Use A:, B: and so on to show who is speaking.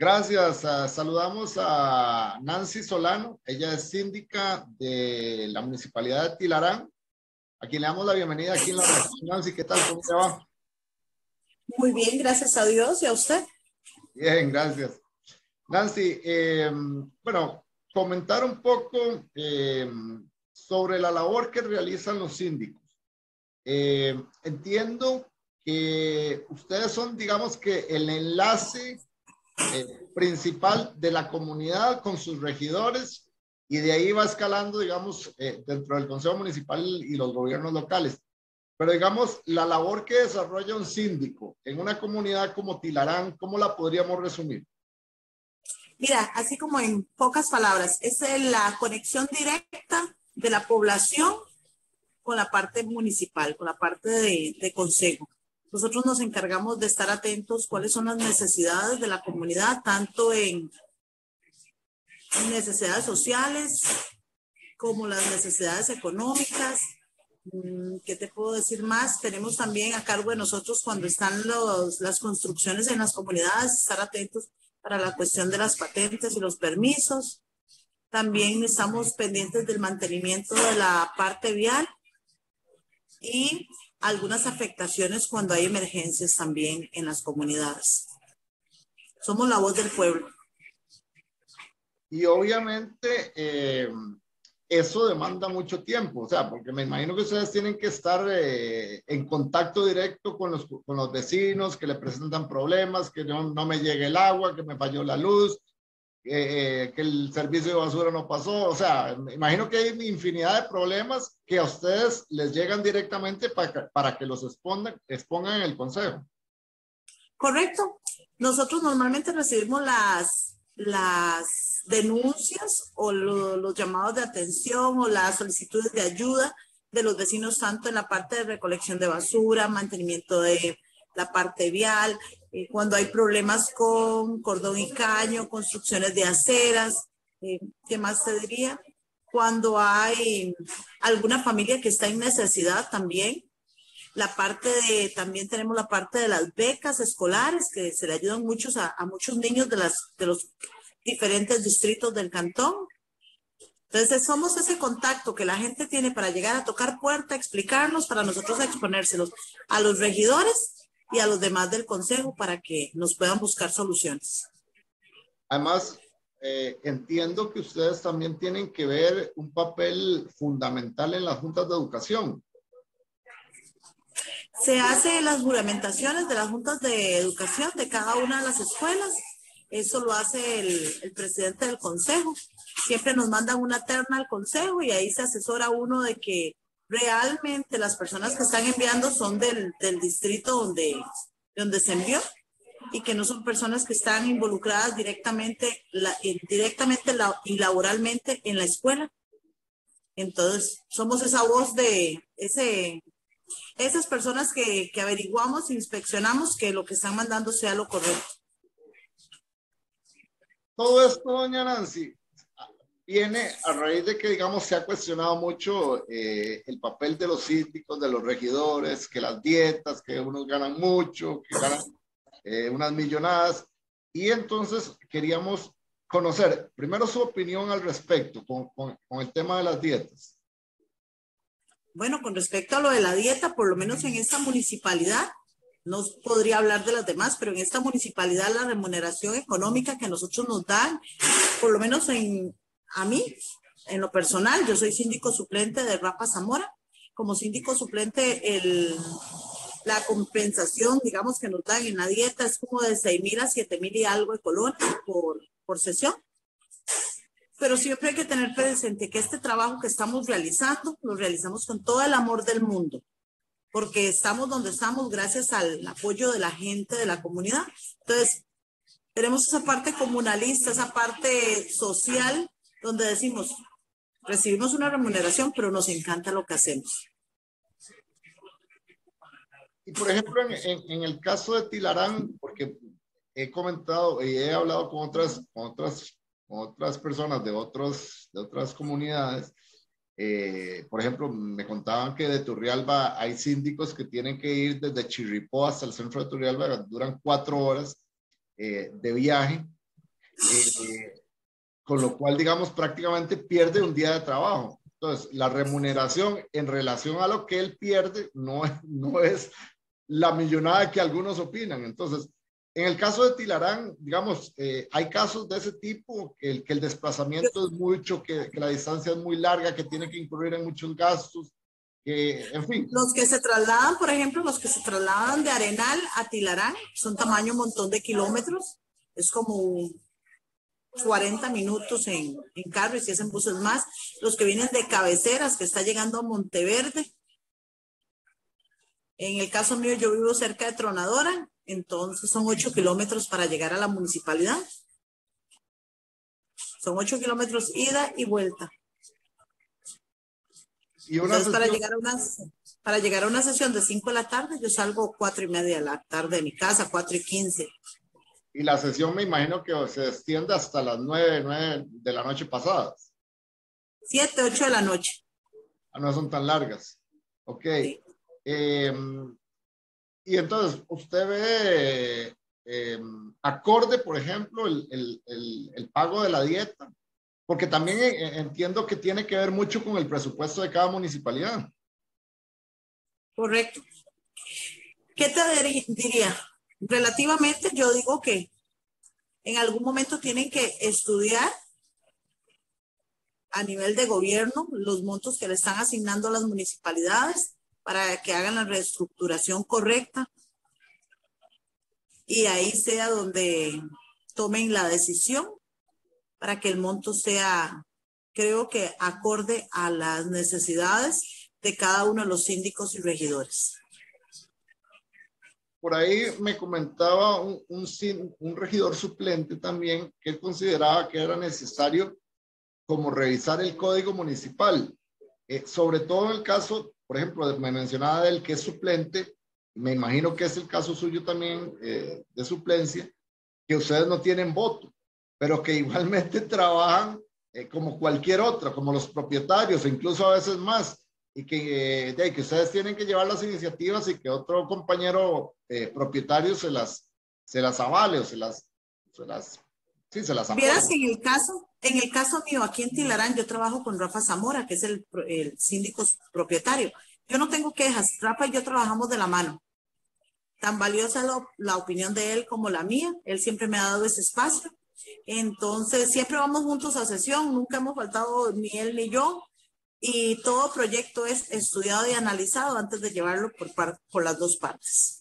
A: Gracias. Saludamos a Nancy Solano. Ella es síndica de la Municipalidad de Tilarán, a quien le damos la bienvenida aquí en la región. Nancy, ¿qué tal? ¿Cómo te va?
B: Muy bien, gracias a Dios. ¿Y a usted?
A: Bien, gracias. Nancy, bueno, comentar un poco sobre la labor que realizan los síndicos. Entiendo que ustedes son, digamos que el enlace principal de la comunidad con sus regidores y de ahí va escalando, digamos, dentro del Consejo Municipal y los gobiernos locales. Pero digamos, la labor que desarrolla un síndico en una comunidad como Tilarán, ¿cómo la podríamos resumir?
B: Mira, así como en pocas palabras, es la conexión directa de la población con la parte municipal, con la parte de consejo. Nosotros nos encargamos de estar atentos cuáles son las necesidades de la comunidad, tanto en necesidades sociales como las necesidades económicas. ¿Qué te puedo decir más? Tenemos también a cargo de nosotros cuando están las construcciones en las comunidades, estar atentos para la cuestión de las patentes y los permisos. También estamos pendientes del mantenimiento de la parte vial y algunas afectaciones cuando hay emergencias también en las comunidades. Somos la voz del pueblo.
A: Y obviamente eso demanda mucho tiempo, o sea, porque me imagino que ustedes tienen que estar en contacto directo con los vecinos que le presentan problemas, que no me llegue el agua, que me falló la luz, que el servicio de basura no pasó. O sea, me imagino que hay infinidad de problemas que a ustedes les llegan directamente para que los expongan en el consejo.
B: Correcto. Nosotros normalmente recibimos las denuncias o los llamados de atención o las solicitudes de ayuda de los vecinos, tanto en la parte de recolección de basura, mantenimiento de la parte vial, cuando hay problemas con cordón y caño, construcciones de aceras, ¿qué más te diría? Cuando hay alguna familia que está en necesidad también. También tenemos la parte de las becas escolares que se le ayudan muchos a muchos niños de los diferentes distritos del cantón. Entonces somos ese contacto que la gente tiene para llegar a tocar puerta, explicarnos, para nosotros exponérselos a los regidores y a los demás del consejo para que nos puedan buscar soluciones.
A: Además, entiendo que ustedes también tienen que ver un papel fundamental en las juntas de educación.
B: Se hacen las juramentaciones de las juntas de educación de cada una de las escuelas. Eso lo hace el presidente del consejo. Siempre nos mandan una terna al consejo y ahí se asesora uno de que realmente las personas que están enviando son del distrito donde se envió y que no son personas que están involucradas directamente y laboralmente en la escuela. Entonces, somos esa voz de esas personas que averiguamos, inspeccionamos que lo que están mandando sea lo correcto.
A: Todo esto, doña Nancy, viene a raíz de que, digamos, se ha cuestionado mucho el papel de los síndicos, de los regidores, que las dietas, que unos ganan mucho, que ganan unas millonadas. Y entonces queríamos conocer primero su opinión al respecto con el tema de las dietas.
B: Bueno, con respecto a lo de la dieta, por lo menos en esta municipalidad, no podría hablar de las demás, pero en esta municipalidad la remuneración económica que nosotros nos dan, por lo menos a mí, en lo personal, yo soy síndico suplente de Rapa Zamora. Como síndico suplente, la compensación, digamos, que nos dan en la dieta es como de 6,000 a 7,000 y algo de colones por sesión. Pero siempre hay que tener presente que este trabajo que estamos realizando, lo realizamos con todo el amor del mundo, porque estamos donde estamos gracias al apoyo de la gente, de la comunidad. Entonces, tenemos esa parte comunalista, esa parte social, donde decimos, recibimos una remuneración, pero nos encanta lo que hacemos.
A: Y por ejemplo, en el caso de Tilarán, porque he comentado y he hablado con otras personas de otras comunidades, por ejemplo, me contaban que de Turrialba hay síndicos que tienen que ir desde Chirripó hasta el centro de Turrialba, duran 4 horas de viaje, con lo cual, digamos, prácticamente pierde un día de trabajo. Entonces, la remuneración en relación a lo que él pierde no es la millonada que algunos opinan. Entonces, en el caso de Tilarán, digamos, hay casos de ese tipo, que el desplazamiento es mucho, que la distancia es muy larga, que tiene que incurrir en muchos gastos, que, en fin.
B: Los que se trasladan, por ejemplo, los que se trasladan de Arenal a Tilarán, son tamaño un montón de kilómetros, es como 40 minutos en carro, y si es en buses más. Los que vienen de Cabeceras, que está llegando a Monteverde. En el caso mío, yo vivo cerca de Tronadora, entonces son 8 kilómetros para llegar a la municipalidad. Son 8 kilómetros ida y vuelta.
A: Y una
B: entonces,
A: sesión...
B: para llegar a una sesión de 5 de la tarde, yo salgo 4:30 de la tarde de mi casa, 4:15.
A: Y la sesión me imagino que se extiende hasta las 9 de la noche pasadas.
B: 7, 8 de la noche.
A: No son tan largas. Ok. Sí. Y entonces, usted ve acorde, por ejemplo, el pago de la dieta, porque también entiendo que tiene que ver mucho con el presupuesto de cada municipalidad.
B: Correcto. ¿Qué te diría? Relativamente, yo digo que en algún momento tienen que estudiar a nivel de gobierno los montos que le están asignando a las municipalidades para que hagan la reestructuración correcta, y ahí sea donde tomen la decisión para que el monto sea, creo que acorde a las necesidades de cada uno de los síndicos y regidores.
A: Por ahí me comentaba un regidor suplente también, que él consideraba que era necesario como revisar el código municipal, sobre todo en el caso, por ejemplo, me mencionaba del que es suplente, me imagino que es el caso suyo también, de suplencia, que ustedes no tienen voto, pero que igualmente trabajan como cualquier otro, como los propietarios, incluso a veces más, y que ustedes tienen que llevar las iniciativas y que otro compañero propietario se las avale o se las apoye.
B: Vieras que en el caso mío, aquí en Tilarán, yo trabajo con Rafa Zamora, que es el síndico propietario. Yo no tengo quejas. Rafa y yo trabajamos de la mano. Tan valiosa la opinión de él como la mía. Él siempre me ha dado ese espacio. Entonces, siempre vamos juntos a sesión. Nunca hemos faltado ni él ni yo. Y todo proyecto es estudiado y analizado antes de llevarlo por las dos partes.